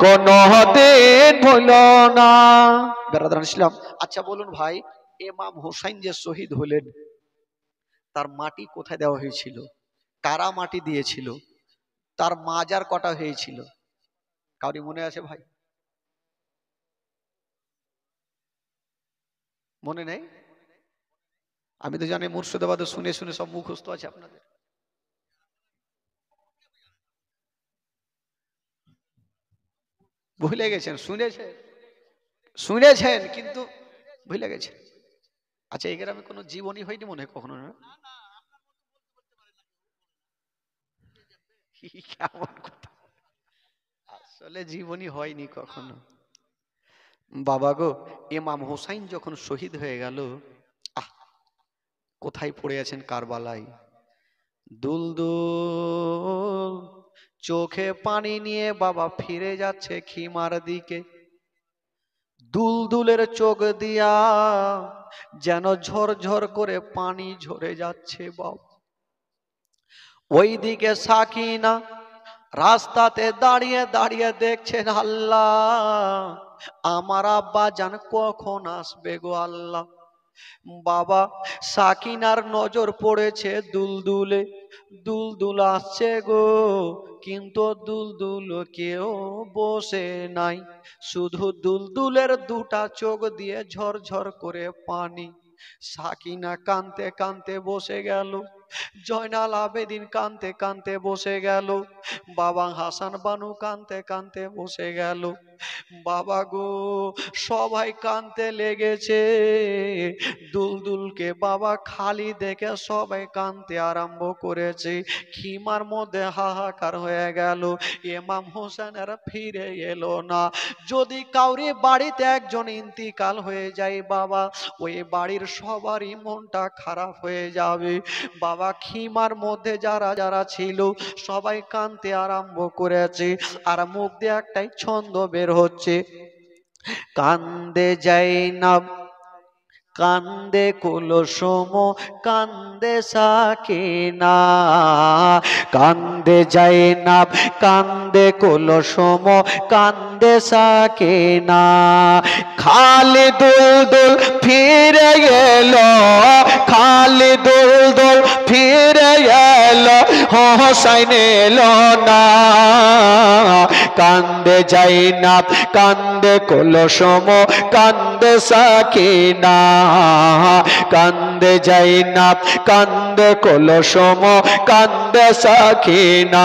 কোনো দিন ভুল না। বেরাদারান ইসলাম, আচ্ছা বলুন ভাই, ইমাম হোসাইন যে শহীদ হলেন তার মাটি কোথায় দেওয়া হয়েছিল? কারা মাটি দিয়েছিল? তার মাজার কটা হয়েছিল? কাউরি মনে আছে ভাই? মনে নেই? আমি তো জানি মুর্শিদাবাদে শুনে শুনে সব মুখস্থ আছে আপনাদের। ভুলে গেছেন, শুনেছেন শুনেছেন কিন্তু ভুলে গেছেন। আচ্ছা, এই গ্রামে কোনো জীবনী হয়নি মনে হয় কখনো? না, কেমন কথা, আসলে জীবনী হয়নি কখনো। বাবা গো, ইমাম হোসাইন যখন শহীদ হয়ে গেল, আহ, কোথায় পড়ে আছেন? কারবালায়। দুলদুল চোখে পানি নিয়ে বাবা ফিরে যাচ্ছে খিমার দিকে। দুলদুলের চোখ দিয়া যেন ঝরঝর করে পানি ঝরে যাচ্ছে বাবা। ওইদিকে সাকিনা রাস্তাতে দাঁড়িয়ে দাঁড়িয়ে দেখছেন, আল্লাহ আমার আব্বা জান কখন আসবে গো আল্লাহ। বাবা সাকিনার নজর পড়েছে দুলদুলে। দুলদুল আসছে গো, কিন্তু দুলদুল কেউ বসে নাই, শুধু দুলদুলের দুটা চোখ দিয়ে ঝরঝর করে পানি। সাকিনা কাঁদতে কাঁদতে বসে গেল, জয়নাল আবেদিন কাঁদতে কাঁদতে বসে গেল, বাবা হাসান বানু কাঁদতে কাঁদতে বসে গেল। বাবা গো, সবাই কাঁদতে লেগেছে। দুলদুলকে বাবা খালি দেখে সবাই কাঁদতে আরম্ভ করেছে। খিমার মধ্যে হাহাকার হয়ে গেল। ইমাম হোসেনের ফিরে এলো না। যদি কাউরি বাড়িতে একজন ইন্তিকাল হয়ে যায় বাবা, ওই বাড়ির সবারই মনটা খারাপ হয়ে যাবে। বাবা খিমার মধ্যে যারা যারা ছিল সবাই কাঁদতে আরম্ভ করেছে, আর মুখ দিয়ে একটাই ছন্দ বের হচ্ছে, কান্দে যায়নাব কান্দে কুলসুম কান্দে সাকিনা, কান্দে যায়নাব কান্দে কুলসুম কান্দে সাকিনা। খালি দুলদুল ফিরে এলো, খালি দুলদুল ফিরে এলো, হোসাইন এলো না। কান্দে যায়নাব কান্দে কুলসুম কান্দে সাকিনা, কান্দে যায়নাব কান্দে কুলসুম কান্দে সাকিনা।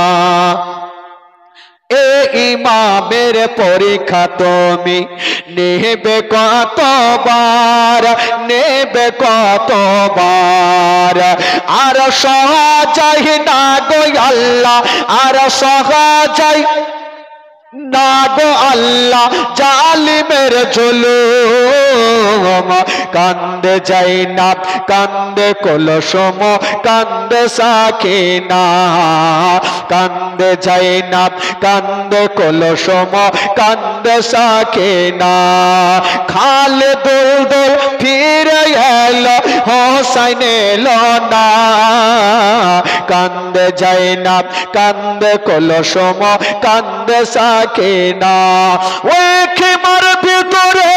এ ইমামের পরীক্ষা তুমি নেবে কতবার, নেবে কতবার, আর সহজাই না গো আল্লাহ, আর সহজাই না গো আল্লাহ জালিমের জুলুম। কান্দে যায়নাব কান্দে কুলসুম কান্দে সাকিনা, কান্দে যায়নাব কান্দে কুলসুম কান্দে সাকিনা। খালে দুলদুল ফিরে এলো, হোসাইন এলো না। কান্দে যায়নাব কান্দে কুলসুম কান্দে সাকিনা। ওই খিমার ভিতরে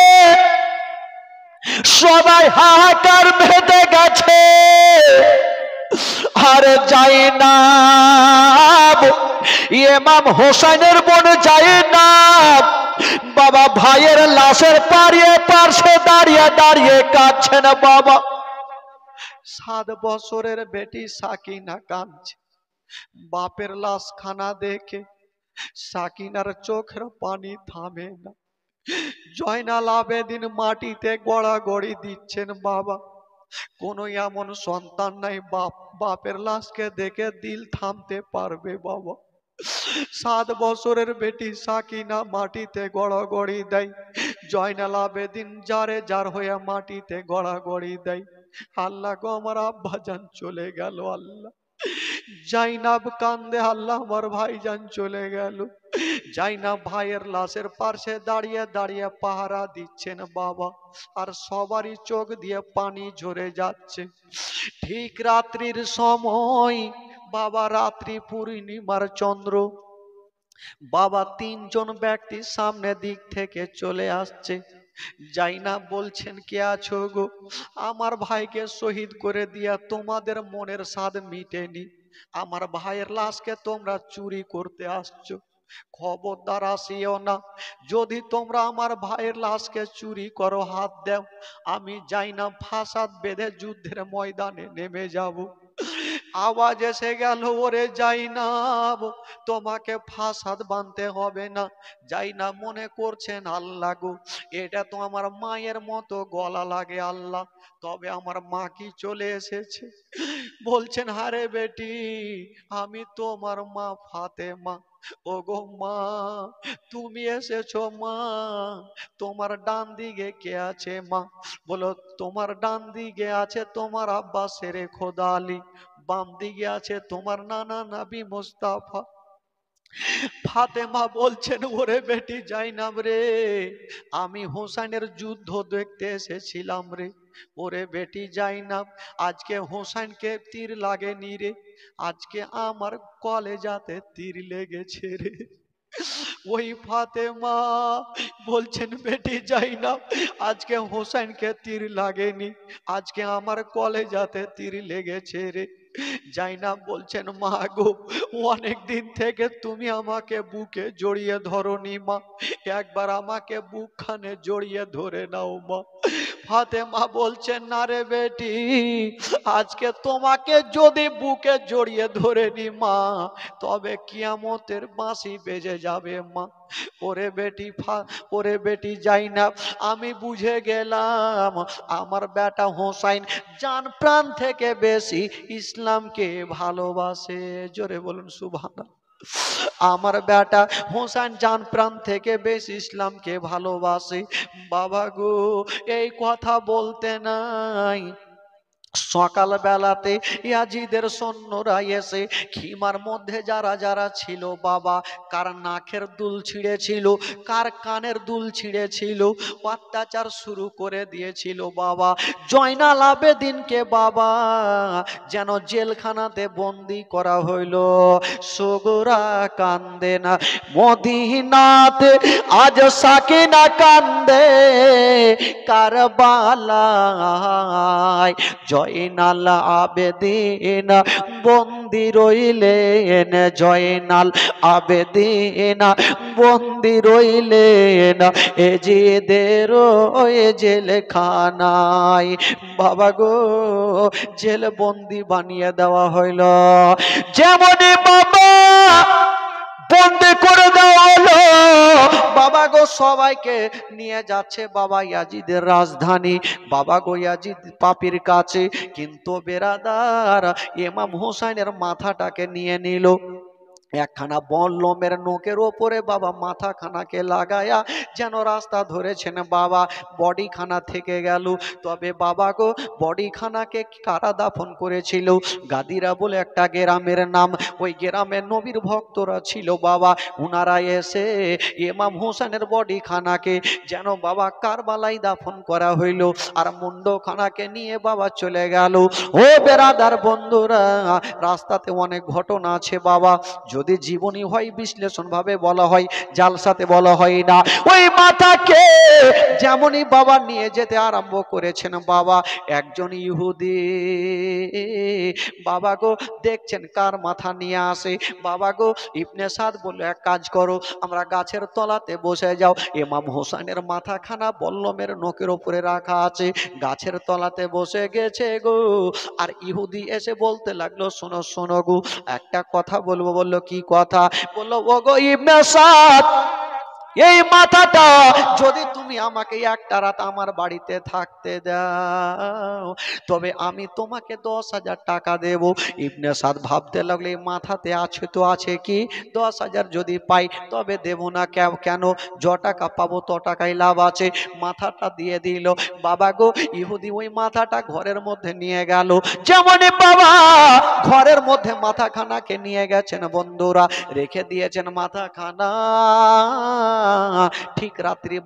সবাই হাহাকার বেঁধে গেছে, আর যায়নাব ইমাম হোসেনের বোন যায়নাব বাবা ভাইয়ের লাশের পাশে দাঁড়িয়ে দাঁড়িয়ে কাঁদছেন বাবা। 7 বছরের বেটি সাকিনা কাঁদছে বাপের লাশ খানা দেখে। সাকিনার চোখের পানি থামে না। জয়নাল আবেদিন মাটিতে গড়াগড়ি দিচ্ছেন বাবা। কোন এমন সন্তান নাই বাপের লাশকে দেখে দিল থামতে পারবে বাবা। 7 বছরের বেটি সাকিনা মাটিতে গড়াগড়ি দেয়। জয়নাল আবেদিন যারে যার হয়ে মাটিতে গড়াগড়ি দেয়। আল্লাহ গো, আমার আব্বাজান চলে গেল আল্লাহ। জাইনাব কান্দে, আল্লাহ আমার ভাইজান চলে গেল। জাইনাব ভাইয়ের লাশের পাশে দাঁড়িয়ে দাঁড়িয়ে পাহারা দিচ্ছেন বাবা, আর সবারই চোখ দিয়ে পানি ঝরে যাচ্ছে। ঠিক রাত্রির সময় বাবা, রাত্রি পূর্ণিমার চন্দ্র, বাবা তিনজন ব্যক্তি সামনে দিক থেকে চলে আসছে। জাইনাব বলছেন, কে আছো গো? আমার ভাইকে শহীদ করে দিয়া তোমাদের মনের স্বাদ মিটেনি, আমার ভাইয়ের লাশকে তোমরা চুরি করতে আসছো। খবরদার আসিও না, যদি তোমরা আমার ভাইয়ের লাশকে চুরি করো, হাত দাও, আমি জাইনাব ফাসাদ বেঁধে যুদ্ধের ময়দানে নেমে যাব। আওয়াজ এসে গেল, ওরে জাইনাব, তোমাকে ফাসাদ বাঁধতে হবে না। জাইনাব মনে করছেন, আল্লাহ গো, এটা তো আমার মায়ের মতো গলা লাগে আল্লাহ, তবে আমার মা কি চলে এসেছে। বলছেন, হারে বেটি, আমি তোমার মা ফাতেমা। ওগো মা, তুমি এসেছো মা, তোমার ডান দিকে কে আছে মা? বলো, তোমার ডান দিকে আছে তোমার আব্বা শেরে খোদা আলী, বাম দিকে আছে তোমার নানা নবী মুস্তাফা। ফাতেমা বলছেন, ওরে বেটি জাইনাব রে, আমি হোসেনের যুদ্ধ দেখতে এসেছিলাম রে। ওরে বেটি জাইনাব, আজকে হোসেনকে তীর লাগেনি রে, আজকে আমার কলেজাতে তীর লেগেছে রে। ওই ফাতেমা বলছেন, বেটি জাইনাব, আজকে হোসেনকে তীর লাগেনি, আজকে আমার কলেজাতে তীর লেগেছে রে। জাইনাব বলছেন, মা গো, অনেক দিন থেকে তুমি আমাকে বুকে জড়িয়ে ধরনি মা, একবার আমাকে বুকখানে জড়িয়ে ধরে নাও মা। ফাতেমা বলছেন, না রে বেটি, আজকে তোমাকে যদি বুকে জড়িয়ে ধরে নি মা, তবে কিয়ামতের বাঁশি বেজে যাবে মা। ওরে বেটি ওরে বেটি জাইনাব, আমি বুঝে গেলাম আমার বেটা হোসাইন জান প্রাণ থেকে বেশি ইসলামকে ভালোবাসে। জোরে বলুন সুবহানাল্লাহ। আমার বেটা হোসেন জান প্রাণ থেকে বেশি ইসলামকে ভালোবাসে। বাবা গো, এই কথা বলতে নাই, সকাল বেলাতে ইয়াজিদের সৈন্যরা এসে খিমার মধ্যে যারা যারা ছিল বাবা, কার নাকের দুল ছিঁড়েছিল, কার কানের দুল ছিঁড়েছিল, অত্যাচার শুরু করে দিয়েছিল বাবা। জয়নাল আবেদিনকে বাবা যেন জেলখানাতে বন্দি করা হইল। সগরা কান্দে না মদিনাতে, আজ সাকিনা কান্দে কারবালায়। জয়নাল আবেদিন বন্দি রইলেন, জয়নাল আবেদিন বন্দি রইলেন এজিদের জেলখানায়। বাবা গো, জেল বন্দি বানিয়ে দেওয়া হইল। যেমনই বাবা বন্দি করে দেওয়া হলো, বাবা গো সবাইকে নিয়ে যাচ্ছে বাবা ইয়াজিদের রাজধানী, বাবা গো ইয়াজিদ পাপির কাছে। কিন্তু বেরাদার, ইমাম হোসেনের মাথাটাকে নিয়ে নিল, একখানা বল্লমের নোকের ওপরে বাবা মাথা খানাকে লাগায়া যেন রাস্তা ধরেছেন বাবা, বডি খানা থেকে গেল। তবে বাবা গো, বডি খানাকে কারা দাফন করেছিল? গাদিরা বলে একটা গ্রামের নাম, ওই গ্রামের নবীর ভক্তরা ছিল বাবা, উনারা এসে ইমাম হোসেনের বডি খানাকে যেন বাবা কারবালাই দাফন করা হইল, আর মুন্ড খানাকে নিয়ে বাবা চলে গেল। ও বেরাদার বন্ধুরা, রাস্তাতে অনেক ঘটনা আছে বাবা, যদি জীবনী হয় বিশ্লেষণ ভাবে বলা হয়, জালসাতে বলা হয় না। ওই মাথাকে যেমনই বাবা নিয়ে যেতে আরম্ভ করেছেন বাবা, একজন ইহুদি বাবা গো দেখছেন কার মাথা নিয়ে আসে। বাবা গো, ইবনে সাদ বলল, এক কাজ করো, আমরা গাছের তলাতে বসে যাও, ইমাম হোসেনের মাথাখানা বল্লমের নোকের উপরে রাখা আছে, গাছের তলাতে বসে গেছে গো। আর ইহুদি এসে বলতে লাগলো, শোনো শোনো গো, একটা কথা বলবো। বললো, কি কথা? বললো, ও গো ইবনে সাদ, এই মাথাটা যদি তুমি আমাকে একটা রাত আমার বাড়িতে থাকতে দাও, তবে আমি তোমাকে 10,000 টাকা দেব। ইবনে সাদ ভাবতে লাগলো, এই মাথাতে আছে তো আছে কি, 10,000 যদি পাই তবে দেব না কেন, য টাকা পাবো ত টাকাই লাভ আছে। মাথাটা দিয়ে দিল। বাবা গো, ইহুদি ওই মাথাটা ঘরের মধ্যে নিয়ে গেল। যেমনই বাবা ঘরের মধ্যে মাথাখানাকে নিয়ে গেছেন বন্ধুরা, রেখে দিয়েছেন মাথাখানা। ঠিক রাত্রি 12টার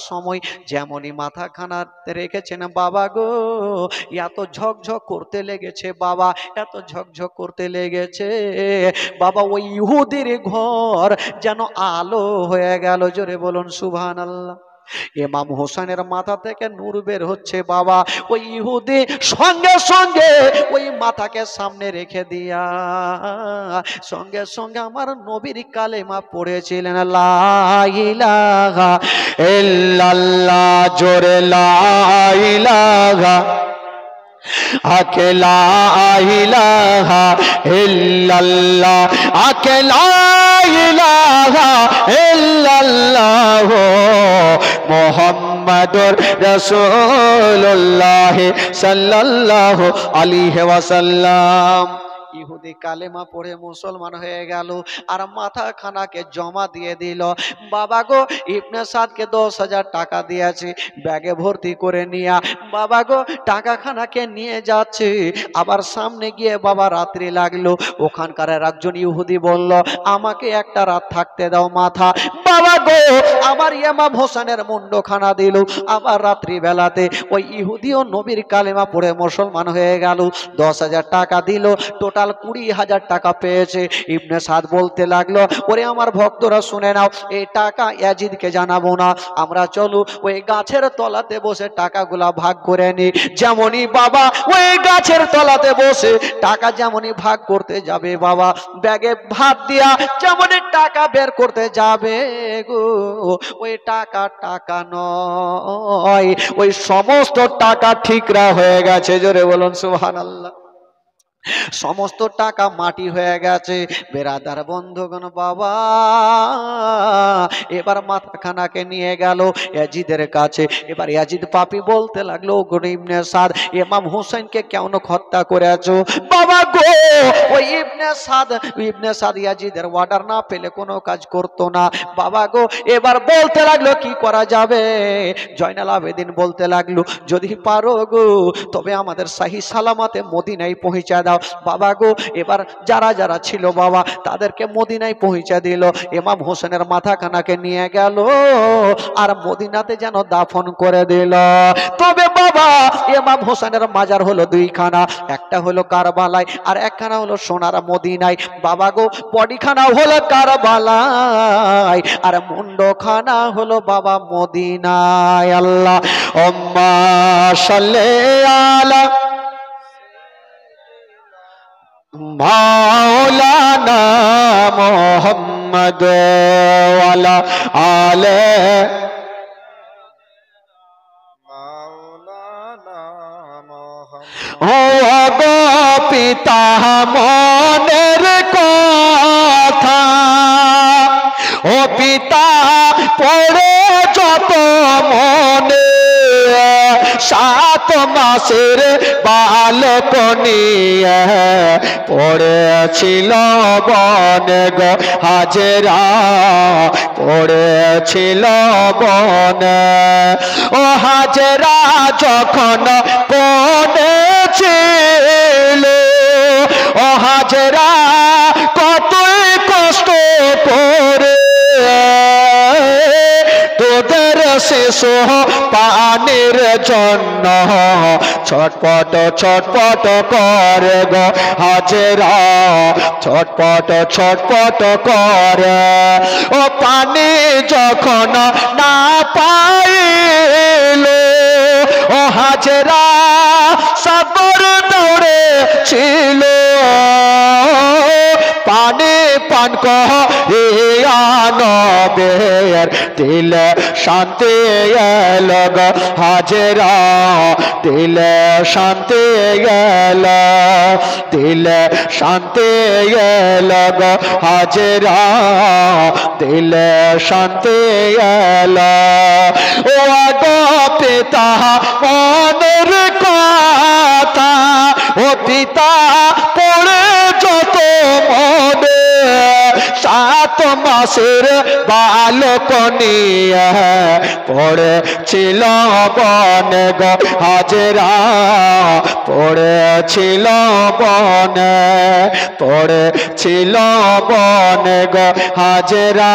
সময় যেমনই মাথাখানাতে রেখেছেন বাবা গো, এত ঝকঝক করতে লেগেছে বাবা, এত ঝকঝক করতে লেগেছে বাবা, ওই ইহুদির ঘর যেন আলো হয়ে গেল। জোরে বলুন সুবহানাল্লাহ। ইমাম হোসেনের মাথা থেকে নূর বের হচ্ছে বাবা। ওই ইহুদি সঙ্গে সঙ্গে ওই মাথাকে সামনে রেখে দিয়া সঙ্গে সঙ্গে আমার নবীর কালেমা পড়েছিলেন, লা ইলাহা ইল্লাল্লাহ, জোরে লা ইলাহা আকেলা ইলাহা ইল্লাল্লাহ, আকেলা ইলাহা ইল্লাল্লাহ মুহাম্মাদুর রাসূলুল্লাহ সাল্লাল্লাহু আলাইহি ওয়াসাল্লাম। ইহুদি কালেমা পড়ে মুসলমান হয়ে গেল আর মাথা খানাকে জমা দিয়ে দিল। বাবা গো, ইবনে সাদকে 10,000 টাকা দিয়েছে, ব্যাগে ভর্তি করে নিয়ে বাবা গো টাকা খানাকে নিয়ে যাচ্ছে। আবার সামনে গিয়ে বাবা রাত্রি লাগলো। ওখানকার একজন ইহুদি বলল, আমাকে একটা রাত থাকতে দাও মাথা। বাবা গো, আমার ইমাম হোসেনের মুন্ডখানা দিল। আবার রাত্রি বেলাতে ওই ইহুদিও নবীর কালেমা পড়ে মুসলমান হয়ে গেল। 10,000 টাকা দিল, টোটাল 20,000 টাকা পেয়েছে। ইবনে সাদ বলতে লাগলো, ওরে আমার ভক্তরা শুনে নাও, এই টাকা ইয়াজিদকে জানাবো না, আমরা চলো ওই গাছের তলাতে বসে টাকাগুলা ভাগ করে নি। যেমনই বাবা ওই গাছের তলাতে বসে টাকা যেমনই ভাগ করতে যাবে বাবা, ব্যাগে ভাত দিয়া যেমনই টাকা বের করতে যাবে গো, ওই টাকা নয়, ওই সমস্ত টাকা ঠিকরা হয়ে গেছে। জোরে বলুন সুবহানাল্লাহ। সমস্ত টাকা মাটি হয়ে গেছে। বেরাদার বন্ধুগণ বাবা, এবার মাথাখানাকে নিয়ে গেল ইয়াজিদের কাছে। এবার ইয়াজিদ পাপী বলতে লাগলো, গো ইবনে সাদ, ইমাম হোসেনকে কেন হত্যা করেছো? বাবা গো, ওই ইবনে সাদ ইয়াজিদের অর্ডার না পেলে কোনো কাজ করতো না। বাবা গো, এবার বলতে লাগলো কি করা যাবে? জয়নাল আবেদিন বলতে লাগলো, যদি পারো গো তবে আমাদের সহি সালামতে মদিনায় পৌঁছে দাও। বাবা গো, এবার যারা যারা ছিল বাবা তাদেরকে মদিনায় পৌঁছে দিল। ইমাম হোসেনের মাথাখানাকে নিয়ে গেল আর মদিনাতে যেন দাফন করে দিল। তবে বাবা ইমাম হোসেনের মাজার হলো দুইখানা, একটা হলো কারবালায় আর একখানা হলো সোনার মদিনায়। বাবা গো, বডিখানা হলো কারবালায় আর মুন্ডখানা হলো বাবা মদিনায়। আল্লাহ উম্মা সাল্লি আলা মাওলানা মুহাম্মদ ওয়ালা আলে মাওলানা মুহাম্মদ। ও গো পিতা মনের কথা, ও পিতা পড়ে যত মনে, 7 মাসের বালক নিয়ে পড়েছিল বনে গো হাজেরা, পড়েছিল বনে। ও হাজেরা যখন বনে ছিল, ও হাজেরা কতই কষ্ট করে তোদের শিশু পানির জন্য ছটপট ছটপট করে গো হাজেরা, ছটপট ছটপট করে। ও পানি যখন না পাইল, ও হাজেরা সাগর দৌড়ে ছিল, পানি পান করিয়া নবের দিলে শান্তি এলো গো হাজেরা, দিলে শান্তি এলো, দিলে শান্তি এলো গো হাজেরা, দিলে শান্তি এলো। ও গো পিতা মনের কথা, ও পিতা পড়ে যত মনে, 7 মাসের বালক নিয়ে পড়েছিল বনে গো হাজেরা, পড়েছিল বনে, পড়েছিল বনে গো হাজেরা,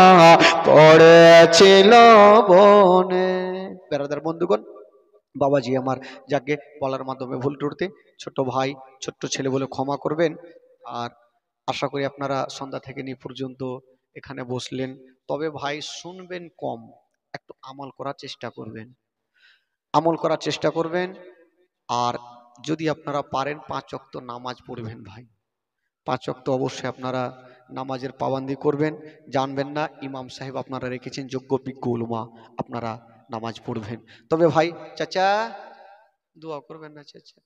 পড়েছিল বনে। বেরাদার বন্ধুগণ, বাবাজি আমার যাকে বলার মাধ্যমে ভুল ত্রুটি, ছোট ভাই ছোট্ট ছেলে বলে ক্ষমা করবেন। আর আশা করি আপনারা সন্ধ্যা থেকে নিয়ে পর্যন্ত এখানে বসলেন, তবে ভাই শুনবেন কম, একটু আমল করার চেষ্টা করবেন, আমল করার চেষ্টা করবেন। আর যদি আপনারা পারেন 5 ওয়াক্ত নামাজ পড়বেন ভাই, 5 ওয়াক্ত অবশ্যই আপনারা নামাজের পাবন্দি করবেন। জানবেন না ইমাম সাহেব আপনারা রেখেছেন যোগ্য বিজ্ঞ উলমা, আপনারা নামাজ পড়বেন। তবে ভাই চাচা দোয়া করবেন না চাচা,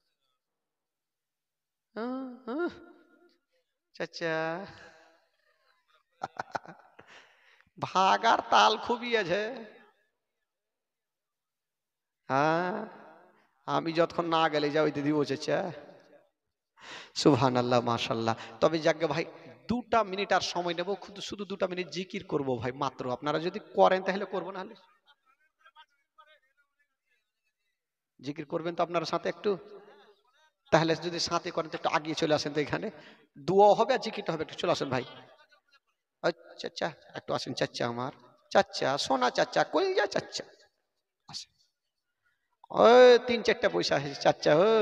চাচা ভাগার তাল খুবই আছে। হ্যাঁ, আমি যতক্ষণ না গেলে যাও দিদি ও চাচা। সুবহানাল্লাহ, মাশাআল্লাহ। তবে যাকে ভাই 2টা মিনিট আর সময় নেব, শুধু 2টা মিনিট জিকির করব ভাই মাত্র। আপনারা যদি করেন তাহলে করবো, না হলে জিকির করবেন তো আপনারা সাথে একটু, তাহলে যদি সাথে করেন তো একটু আগিয়ে চলে আসেন, তো এখানে দোয়া হবে আর জিকিরটা হবে, একটু চলে আসেন ভাই। চাচা একটু আসেন, চাচা আমার, চাচা সোনা চাচা, কলজা চাচা আসেন। ওই 3-4টা পয়সা আছে চাচা, ও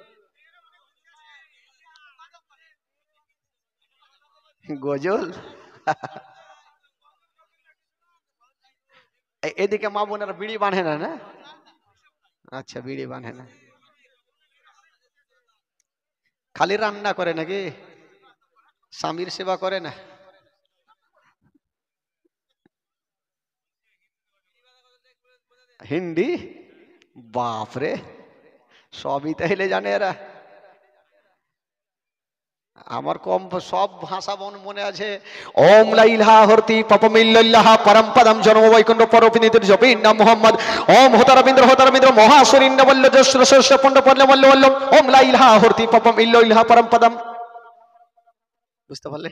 গজল। এদিকে মা বোনেরা বিড়ি বাঁধে না, না আচ্ছা বিড়ি বাঁধে না, খালি রান্না করে নাকি, স্বামীর সেবা করে না? হিন্দি বাপরে, সবই তাহলে জানে এরা। আমার কম সব ভাষা মনে আছে। ওম লা ইলাহা হরতি পাপমিল্লাহ পরম পদম জন্ম বৈকুণ্ঠ পরপিনিতির জপিন নাম মোহাম্মদ। ওম হতারবিন্দ্র হতারবিন্দ্র মহাসুরিন্দ বল্ল জস্র সস্য পণ্ড পল্ল মল্ল বল্ল। ওম লা ইলাহা হরতি পাপমিল্লাহ পরম পদম। বুঝতে পারলে?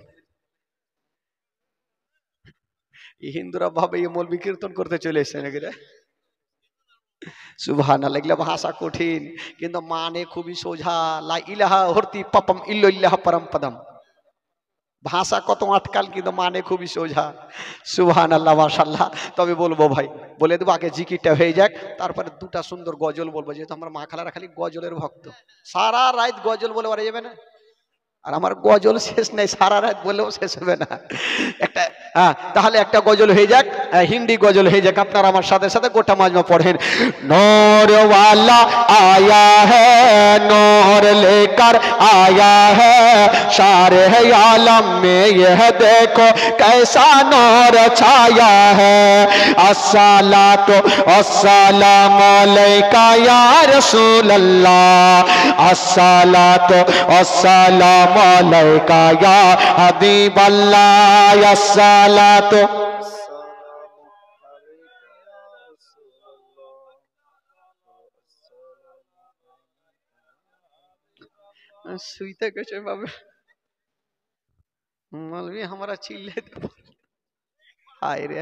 হিন্দুরা ভাবে এই মৌলবি কীর্তন করতে চলে এসেছে নাকি রে? সুবহানাল্লাহ, এগুলা ভাষা কঠিন কিন্তু মানে খুবই সোজা। লা ইলাহা হরতি পাপম ইল্লাল্লাহ পরম পদম। ভাষা কত আটকাল কিন্তু মানে খুবই সোজা। সুবহানাল্লাহ, মাশাআল্লাহ। তবে বলবো ভাই, বলে দেবো আগে জিকিরটা হয়ে যাক, তারপরে 2টা সুন্দর গজল বলবো, যেহেতু আমার মা খালারা খালি গজলের ভক্ত, সারা রাত গজল বলে ওরা যাবে না। আর আমার গজল শেষ নেই, সারা রাত বলেও শেষ হবে না একটা। তাহলে একটা গজল হয়ে যাক, হিন্দি গজল হয়ে যাক, আপনারা আমার সাথে সাথে গোটা মাজমা পড়েন। नूर वाला आया है, नूर लेकर आया है, सारे आलम में यह देखो कैसा नूर छाया है। अस्सलातु अस्सलामु अलैका या रसूल अल्लाह, अस्सलातु अस्सलामु अलैका या हबीब अल्लाह, अस्सलातु। सुईते कैसे बाबा मौलवी हमारा चिल्ले हाय रे।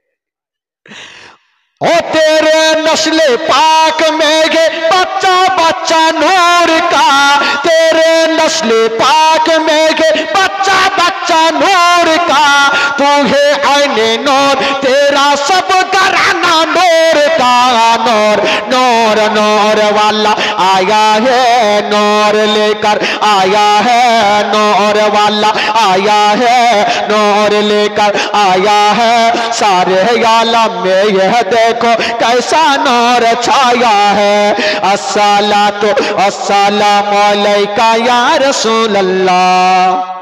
ओ तेरे नस्ले पाक में ये बच्चा बच्चा नूर का, तेरे नस्ले पाक में ये बच्चा बच्चा नूर का, तू है आईने नूर, तेरा सब घराना नूर का। नूर नूर नूर वाला आया है, नूर लेकर आया है, नूर वाला आया है, नूर लेकर आया है, सारे आलम में यह देखो कैसा नूर छाया है। अस्सलातु अस्सलामु अलैका या रसूल अल्लाह।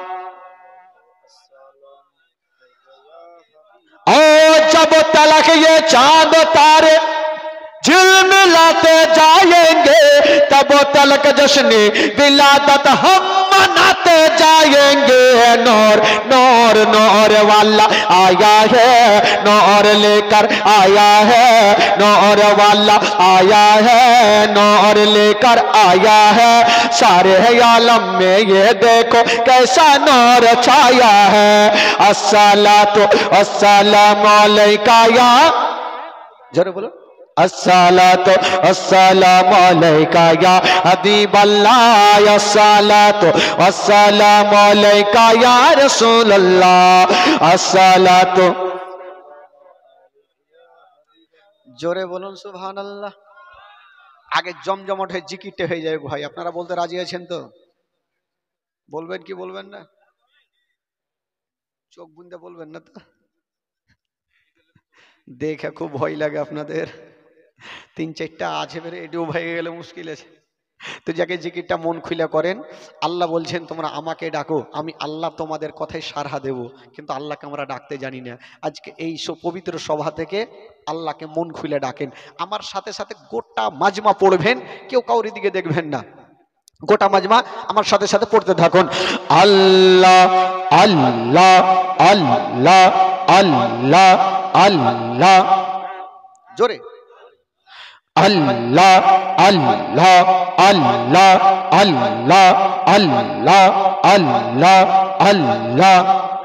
और जब तलक ये चांद तारे झिलमिलाते जाएंगे, तब तलक जश्न विलादत हम मनाते जाएंगे। नूर नूर नूर वाला आया है, नूर लेकर आया है, नूर वाला आया है, नूर लेकर आया है। सारे आलम में ये देखो कैसा नूर छाया है। अस्सलातु अस्सलामु अलैका या, जरूर बोलो, अस्सलातु अस्सलामु अलैका या हबीब अल्लाह, अस्सलातु अस्सलामु अलैका या रसूल अल्लाह, अस्सलातु। जोरे बोलুন সুবহান আল্লাহ। আগে জমজমাট হয়ে জিকিরটা হয়ে যায় ভাই, আপনারা বলতে রাজি আছেন তো? বলবেন কি বলবেন না? চোখ বুনতে বলবেন না তো? দেখে খুব ভয় লাগে আপনাদের। 3-4টা আছে বেরে এটাও ভেঙে গেলে মুশকিল আছে। তো যাকে জিকিরটা মন খুলে করেন, আল্লাহ বলছেন তোমরা আমাকে ডাকো, আমি আল্লাহ তোমাদের কথায় সাড়া দেব, কিন্তু আল্লাহকে আমরা ডাকতে জানি না। আজকে এই পবিত্র সভা থেকে আল্লাহকে মন খুলে ডাকেন। আমার সাথে সাথে গোটা মাজমা পড়বেন, কেউ কাউরি দিকে দেখবেন না, গোটা মাজমা আমার সাথে সাথে পড়তে থাকুন। আল্লাহ আল্লাহ আল্লাহ আল্লাহ আল্লাহ, জোরে अल्लाह अल्लाह अल्लाह अल्लाह अल्लाह अल्लाह अल्लाह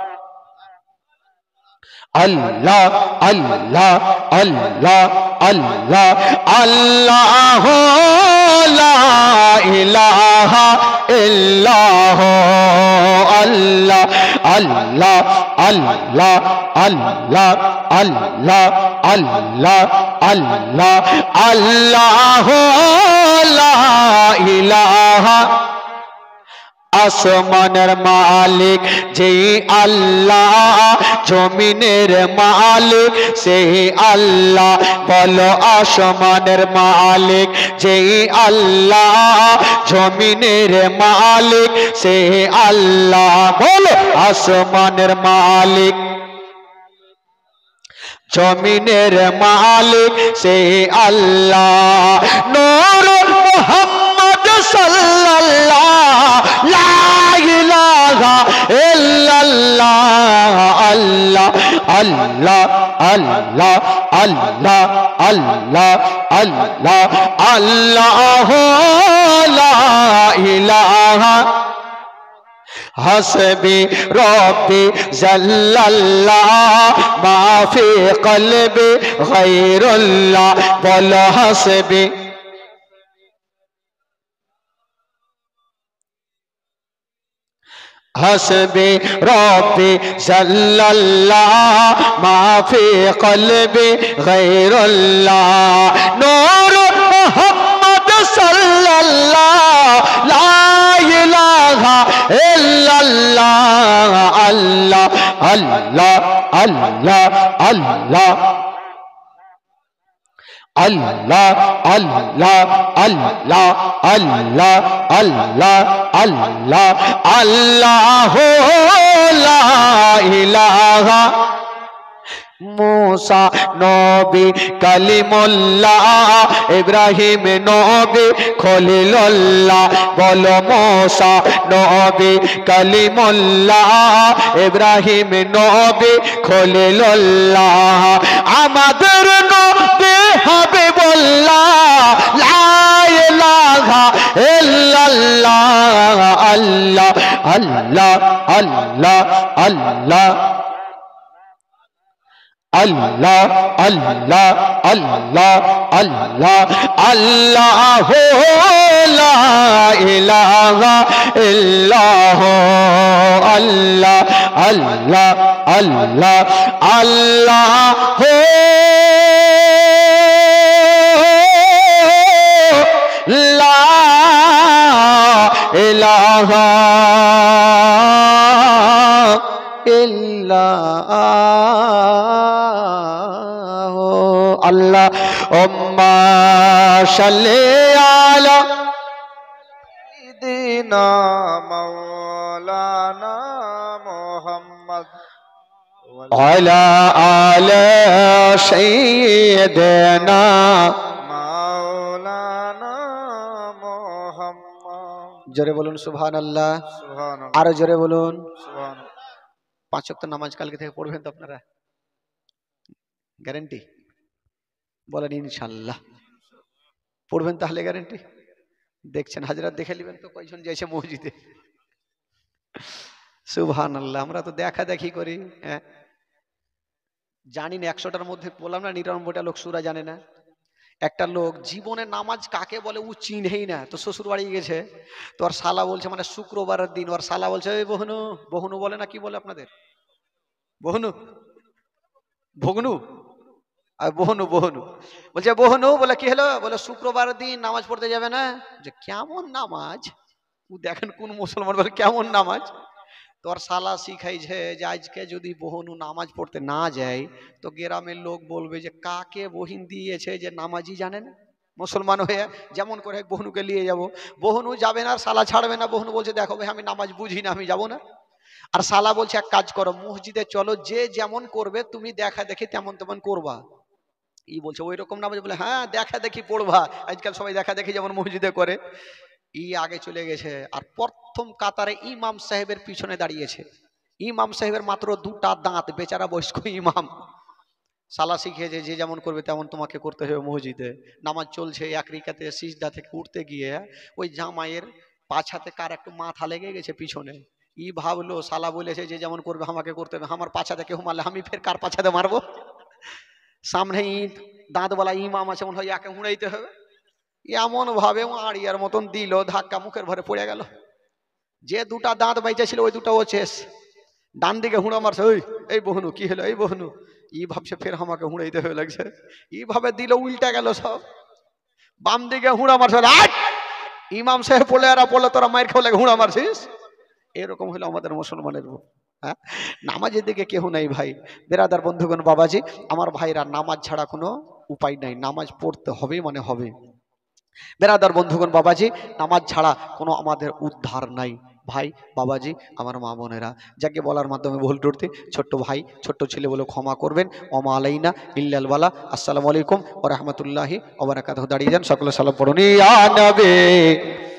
अल्लाह अल्लाह अल्लाह अल्लाह अल्लाह ला इलाहा इल्लाह अल्लाह अल्लाह अल्लाह अल्लाह अल्लाह अल्लाह अल्लाह अल्लाह ला इलाहा। আসমানের মালিক যেই আল্লাহ, জমিনের মালিক সেই আল্লাহ। বলো আসমানের মালিক যেই আল্লাহ, জমিনের মালিক সেই আল্লাহ। বলো আসমানের মালিক, জমিনের মালিক সেই আল্লাহ। নূর মুহাম্মদ সাল্লাল্লাহ লা ইলাহা ইল্লাল্লাহ আল্লাহ আল্লাহ আল্লাহ আল্লাহ আল্লাহ আল্লাহ আল্লাহ লা ইলাহা हसबी रब्बी जल्लल्लाह माफी कल्बी गैरुल्लाह। बोलो हसबी, हसबी रब्बी जल्लल्लाह माफी कल्बी गैरुल्लाह। नूर मुहम्मद सल्लल्लाह ला इलाहा इल्लल्लाह अल्लाह अल्लाह अल्लाह अल्लाह अल्लाह अल्लाह अल्लाह अल्लाह अल्लाह अल्लाह अल्लाह ला इलाहा। मूसा नबी कलीमुल्लाह, इब्राहिम नबी खलीलुल्लाह। बोलो मूसा नबी कलीमुल्लाह, इब्राहिम नबी खलीलुल्लाह। আমাদের নবী হাবিবুল্লাহ লা ইলাহা ইল্লাল্লাহ আল্লাহ আল্লাহ আল্লাহ আল্লাহ अल्लाह अल्लाह अल्लाह अल्लाह अल्लाह ला इलाहा इल्लाह अल्लाह अल्लाह अल्लाह अल्लाह ला इलाहा इल्लाह अल्लाह। उम्मा सल्ले अला सय्यिदिना मौलाना मुहम्मद अला आले सय्यिदिना मौलाना জোরে বলুন সুবহানাল্লাহ। সুবহানাল্লাহ। আরো জোরে বলুন। সুবহানাল্লাহ। 5 ওয়াক্ত নামাজ কালকে থেকে পড়বেন তো আপনারা? গ্যারান্টি বলেন ইনশাআল্লাহ। পড়বেন তাহলে গ্যারান্টি? দেখছেন হাজরাত দেখে নেবেন তো কয়জন যাইছে মসজিদে। সুবহানাল্লাহ। আমরা তো দেখা দেখি করি। হ্যাঁ, জানি না 100টার মধ্যে বললাম না 99টা লোক সূরা জানে না। একটা লোক জীবনে নামাজ কাকে বলে ও চিনেই না, তো শ্বশুর বাড়ি গেছে, তো ওর শালা বলছে, মানে শুক্রবারের দিন ওর শালা বলছে, এই বহনু, বহনু বলে না কি বলে আপনাদের, বহনু, ভগনু, আর বহনু, বহনু বলছে, বহনু বলে কি হলো, বলে শুক্রবারের দিন নামাজ পড়তে যাবে না। যে কেমন নামাজ, ও দেখেন কোন মুসলমান বলে কেমন নামাজ। তোর শালা শিখাইছে যে আজকে যদি বহনু নামাজ পড়তে না যায় তো গ্রামের লোক বলবে যে কাকে বহিন দিয়েছে যে নামাজই জানে না। মুসলমান হয়ে যেমন করে বহনুকে নিয়ে যাব, বহনু যাবে না আর শালা ছাড়বে না। বহনু বলছে দেখো ভাই আমি নামাজ বুঝি না, আমি যাব না। আর শালা বলছে এক কাজ করো, মসজিদে চলো, যে যেমন করবে তুমি দেখা দেখি তেমন তেমন করবা। ই বলছে ওই রকম নামাজ, বলে হ্যাঁ দেখা দেখি পড়বা, আজকাল সবাই দেখা দেখি যেমন মসজিদে করে। ই আগে চলে গেছে আর প্রথম কাতারে ইমাম সাহেবের পিছনে দাঁড়িয়েছে। ইমাম সাহেবের মাত্র 2টা দাঁত, বেচারা বয়স্ক ইমাম। সালা শিখিয়েছে যে যেমন করবে তেমন তোমাকে করতে হবে মসজিদে। নামাজ চলছে, এক রিকাতে সিজদা থেকে উঠতে গিয়ে ওই জামাইয়ের পাছাতে কার একটু মাথা লেগে গেছে পিছনে। ই ভাবলো সালা বলেছে যে যেমন করবে আমাকে করতে হবে, আমার পাছাতে কেউ মারলে আমি ফের কার পাছাতে মারবো। সামনে ইট দাঁতওয়ালা ইমাম আছে, মনে হয় একে উড়াইতে হবে। এমন ভাবে আড়িয়ার মতন দিল ধাক্কা, মুখের ভরে পড়ে গেল। যে 2টা দাঁত বাইচা ছিল ওই 2টা ও শেষ। ডান দিকে হুঁড়া মারছে, ওই এই বহনু কি হলো, এই বহনু। ই ভাবছে ফের আমাকে হুঁড়াইতে হয়ে লাগছে, ই ভাবে দিল উল্টা গেল সব। বাম দিকে হুঁড়া মারছে, ইমাম সাহেব পড়লে আর পড়লে তোরা মায়ের খেয়ে লাগে হুঁড়া মারছিস। এরকম হলো আমাদের মুসলমানের। হ্যাঁ, নামাজের দিকে কেউ নাই ভাই। বেরাদার বন্ধুগণ, বাবাজি আমার ভাইরা, নামাজ ছাড়া কোনো উপায় নাই, নামাজ পড়তে হবে মানে হবে। বেরাদার বন্ধুগণ, বাবাজি নামাজ ছাড়া কোনো আমাদের উদ্ধার নাই। ভাই বাবাজি আমার মা বোনেরা, যাকে বলার মাধ্যমে ভুল ত্রুটি ছোট্ট ভাই ছোট্ট ছেলে বলে ক্ষমা করবেন। ওমা আলাইনা ইল্লাল বালা। আসসালামু আলাইকুম ওয়া রাহমাতুল্লাহি ওয়া বারাকাতুহু। দাঁড়িয়ে যান, সকলে সালাম পড়ুন ইয়া নবী।